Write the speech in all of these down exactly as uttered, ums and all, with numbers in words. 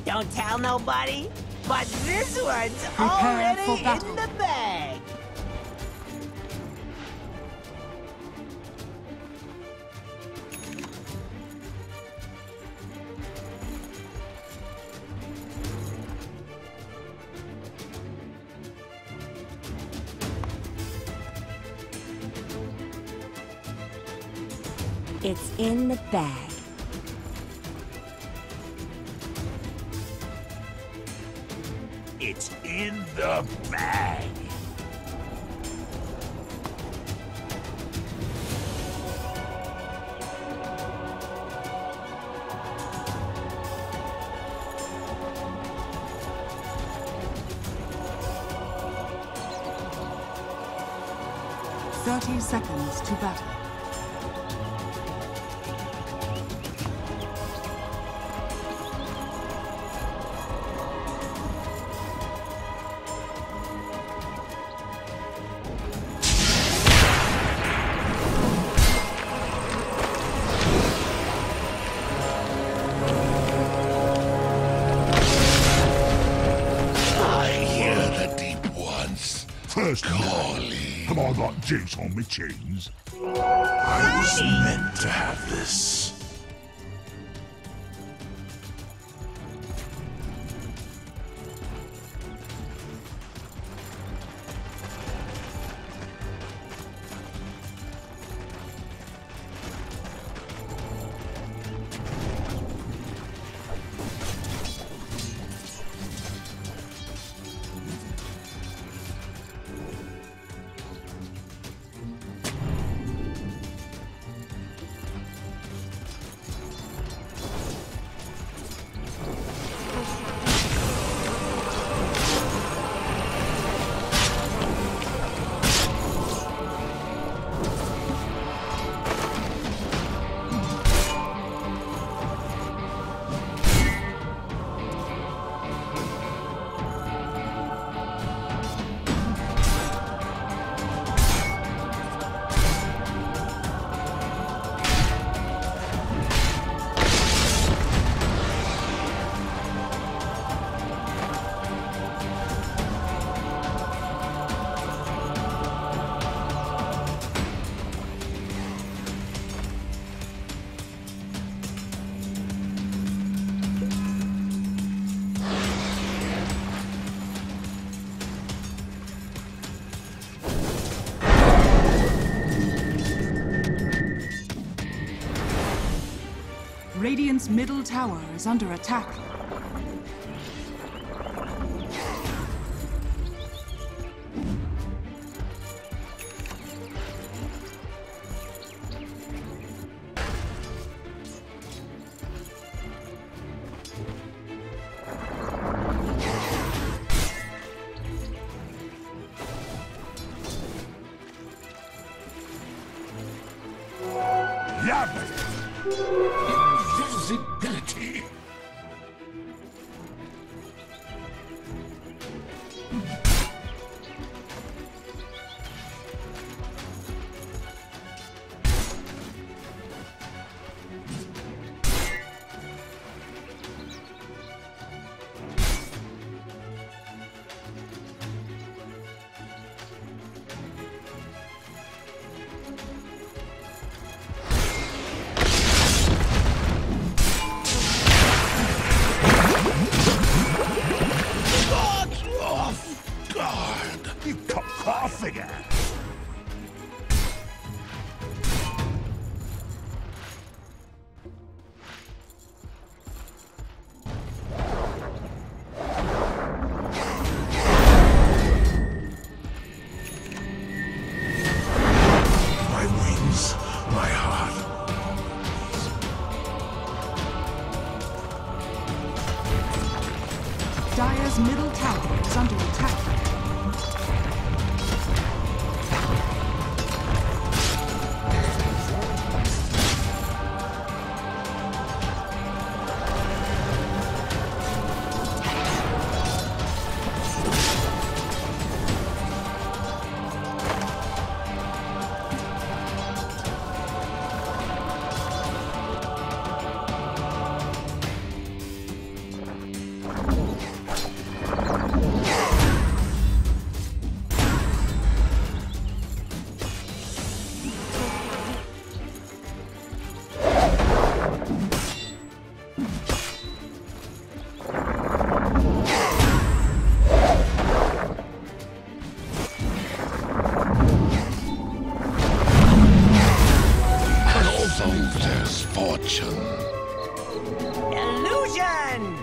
Don't tell nobody, but this one's Prepare already for battle. in the bag. It's in the bag. It's in the bag. Thirty seconds to battle. First calling. Have I got juice on my chins? I was meant to have this. Radiant's middle tower is under attack. Invisibility. You cut car figure. My wings, my heart. Dire's middle tower is under attack. illusion. Illusion!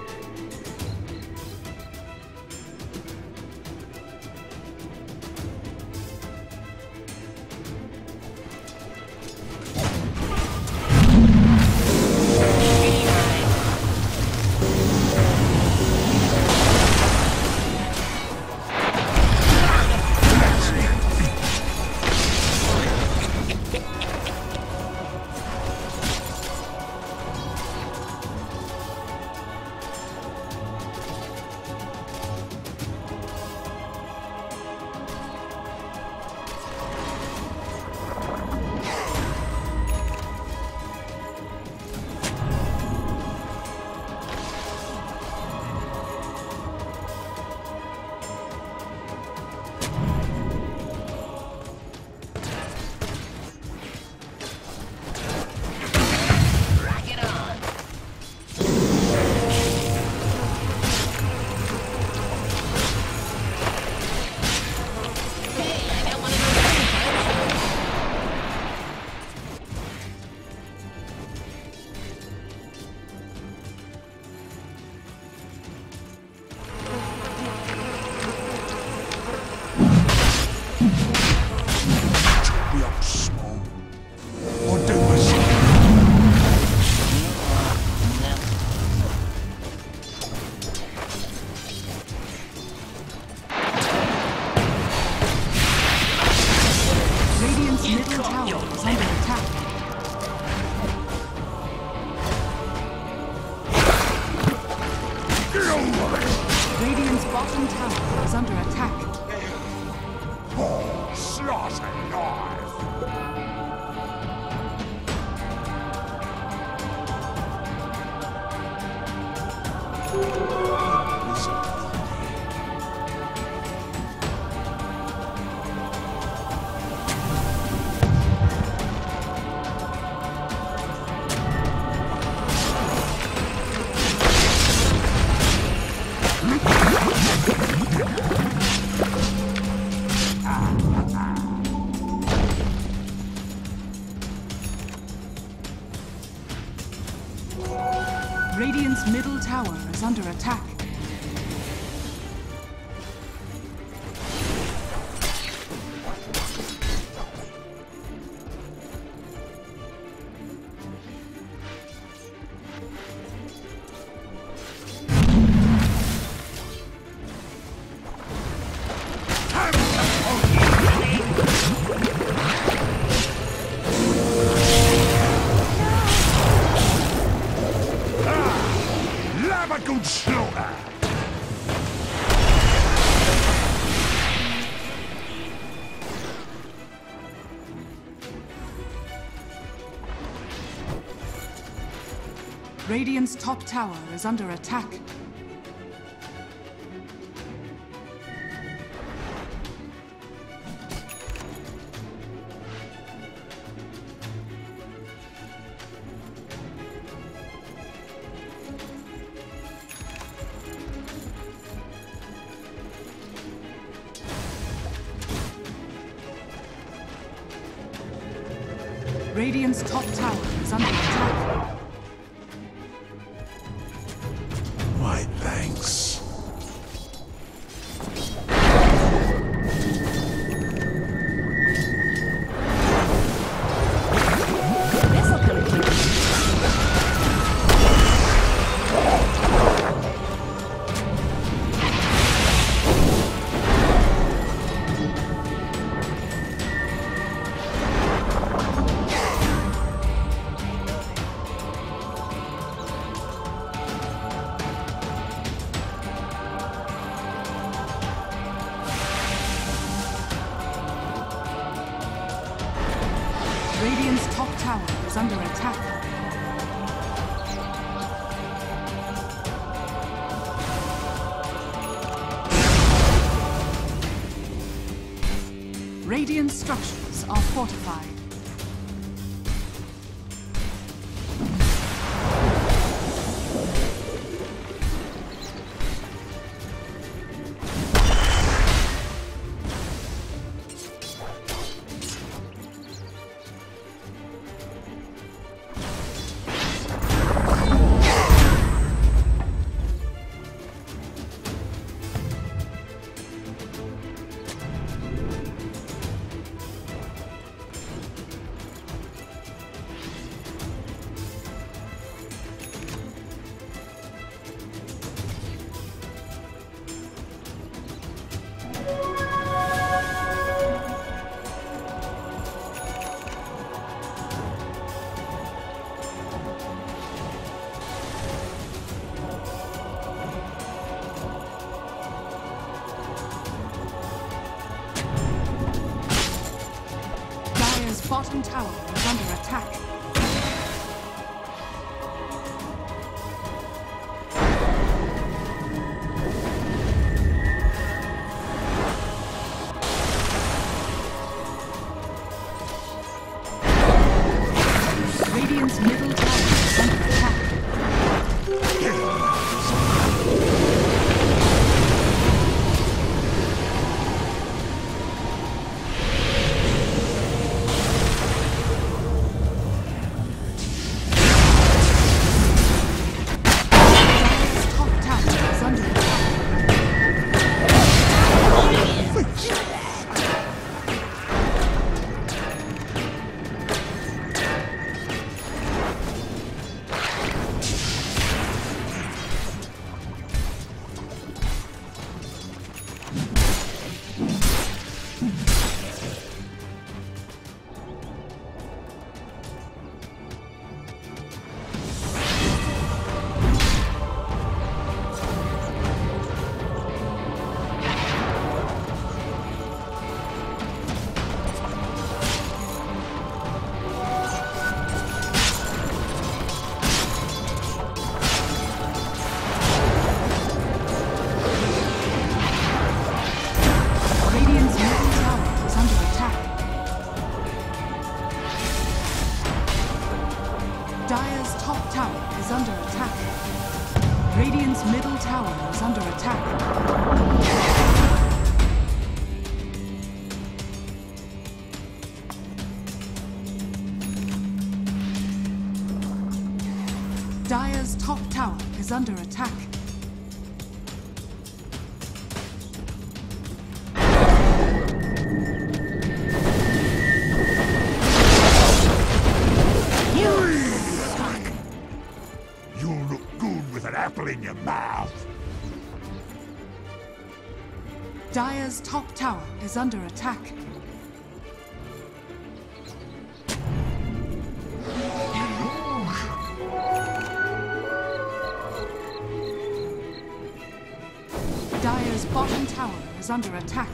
Radiant's bottom tower is under attack. Oh, slaughter life! Radiant's middle tower is under attack. Good slaughter! Radiant's top tower is under attack. Radiant's top tower is under attack. My thanks. This'll come in handy. Radiant's top tower is under attack. Radiant structures are fortified. bottom tower is under attack. Radiant's middle tower is under attack. Dire's top tower is under attack. Radiant's middle tower is under attack. Dire's top tower is under attack. You'll look good with an apple in your mouth. Dire's top tower is under attack. Dire's bottom tower is under attack.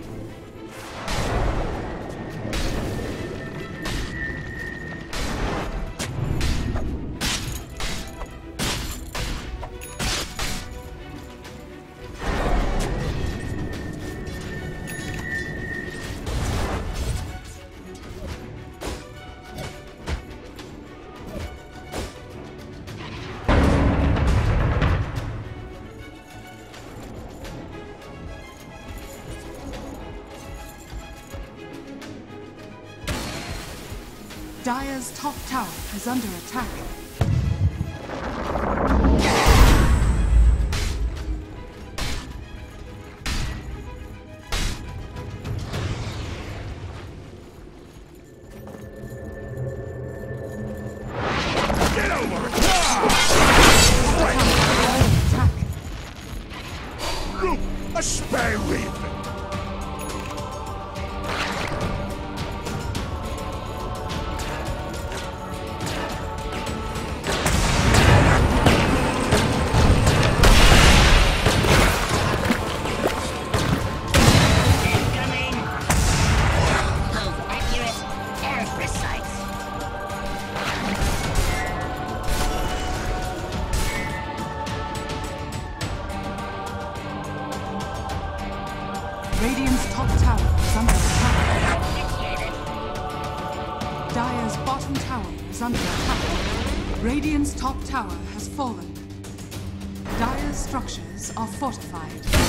Dire's top tower is under attack. Get over it! Attack. Look, a spare rib! Radiant's top tower is under attack. Dire's bottom tower is under attack. Radiant's top tower has fallen. Dire's structures are fortified.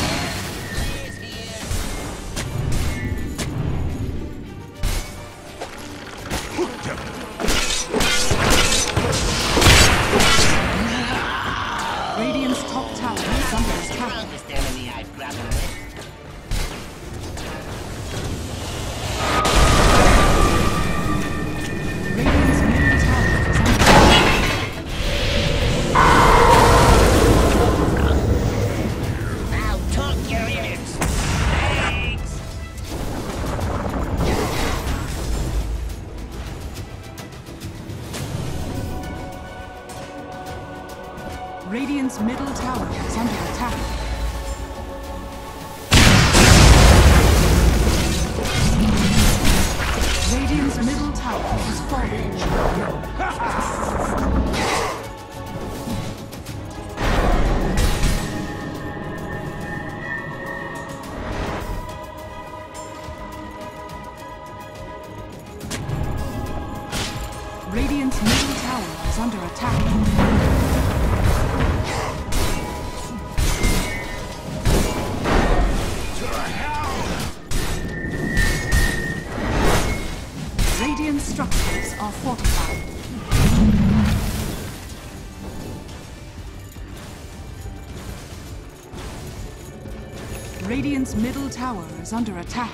Radiant's top tower is under attack. Radiant's middle tower is under attack. Now talk your ears. Thanks. Radiant's middle tower is under attack. Radiant's middle tower tower has fallen. Radiant's middle tower is under attack. Radiant structures are fortified. Radiant's middle tower is under attack.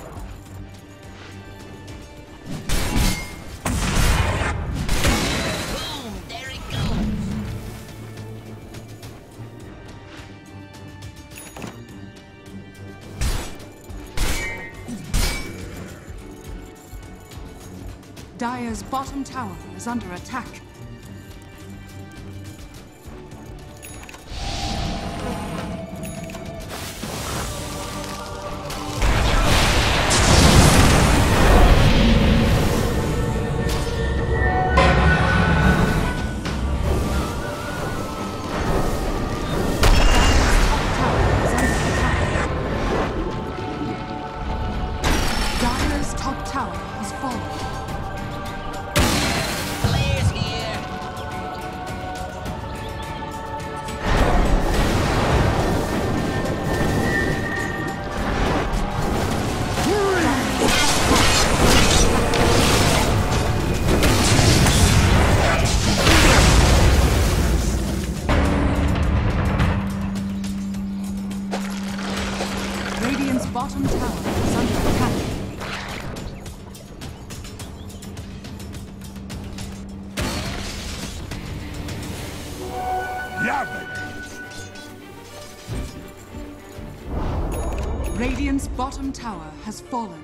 Boom! There it goes! Dire's bottom tower is under attack. Dire's top tower has fallen. Players here! Radiant's bottom tower is under attack. Radiant's bottom tower has fallen.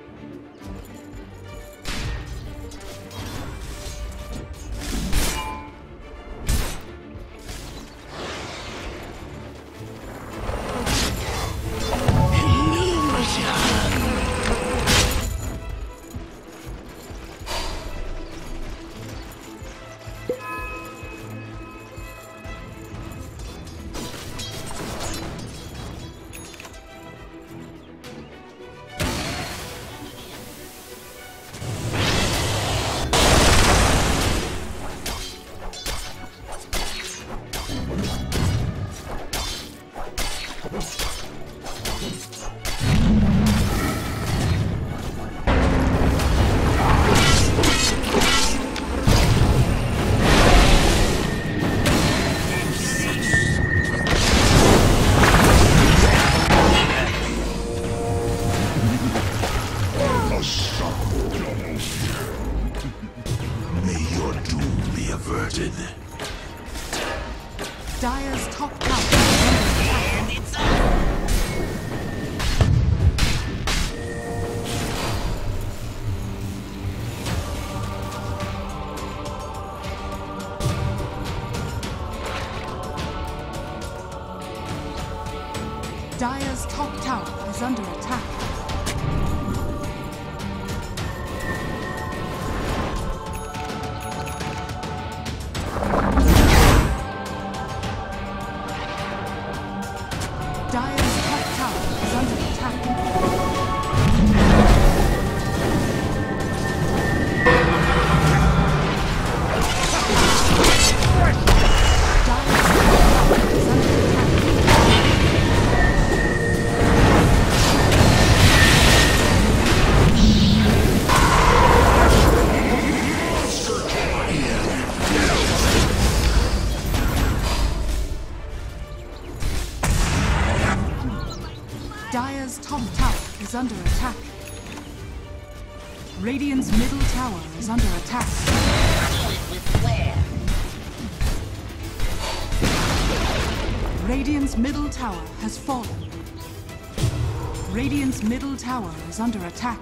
Dire's top tower is under attack. And it's up! Dire's top tower is under attack. Dire's top tower is under attack. Dire's top tower is under attack. Dire's top tower is under attack. Radiant's middle tower is under attack. Do it with flair! Radiant's middle tower has fallen. Radiant's middle tower is under attack.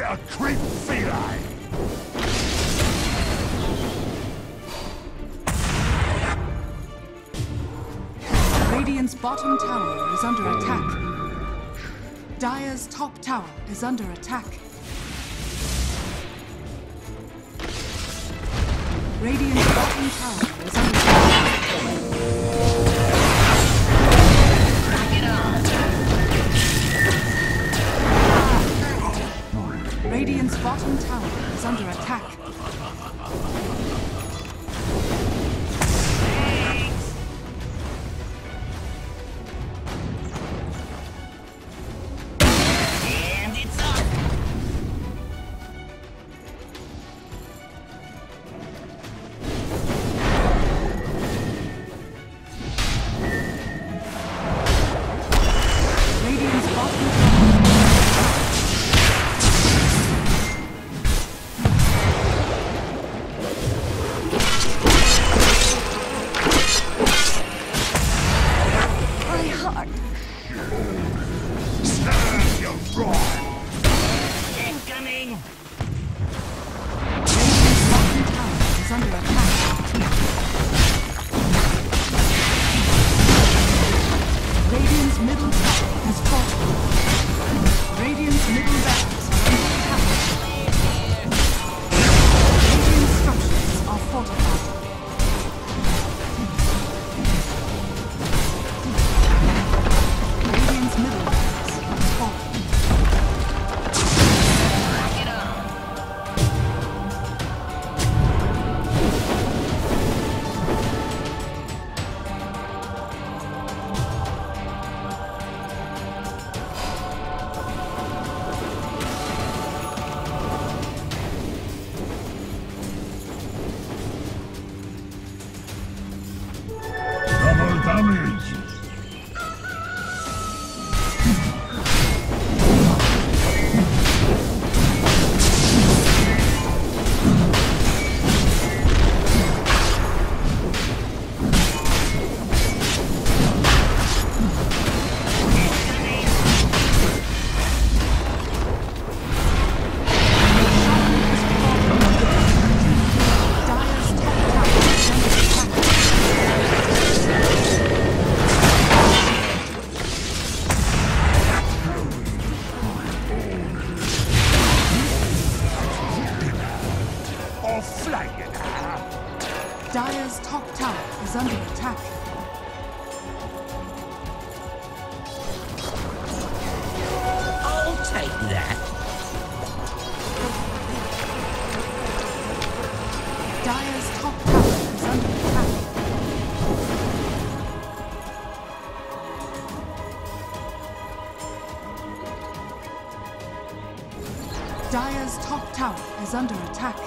a creep feline! Radiant's bottom tower is under attack. Dire's top tower is under attack. Radiant's bottom tower is under attack. Bring it on. Radiant's bottom tower is under attack. And it's up. Radiant's bottom tower. My heart. Stand your ground! Incoming. Radiant's bottom tower is under attack. Radiant's middle tower has fallen. Radiant's middle barracks are under attack. Radiant structures are fortified. Radiant's middle barracks has fallen. Bring it on. Double damage! Dire's top tower is under attack. Or flying! Dire's top tower is under attack. I'll take that. Dire's top tower is under attack. Dire's top tower is under attack.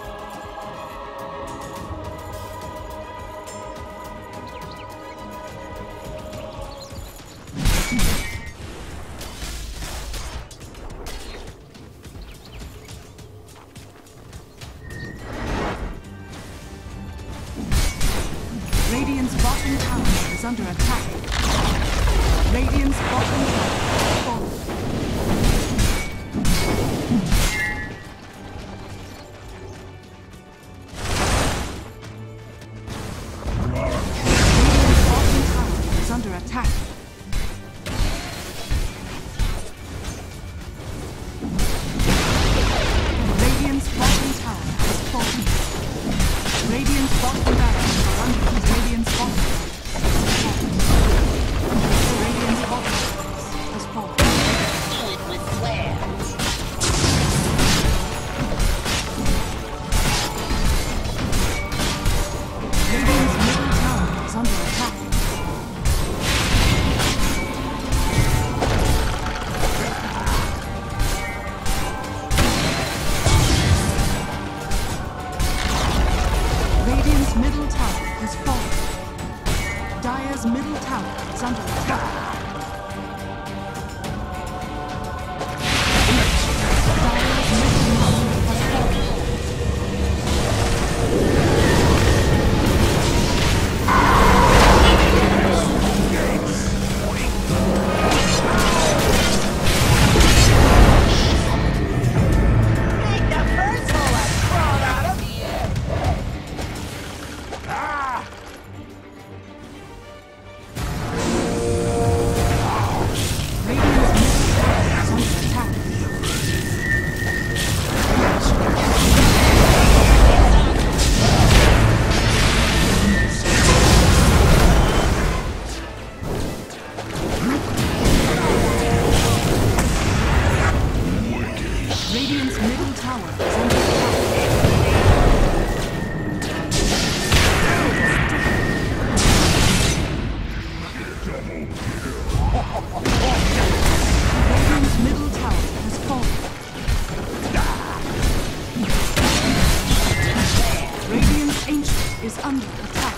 Radiant's bottom tower is under attack. Radiant's bottom tower has fallen. Radiant's bottom tower is under attack. Radiant's bottom tower has fallen. Radiant's bottom barracks are under Radiant's bottom Radiant's bottom has fallen. Do it with flair. Radiant's middle tower is under attack. Radiant's middle tower has fallen. Dire's middle tower is under attack. Dire's middle tower has fallen. Radiant's middle tower has fallen. Radiant's ancient is under attack.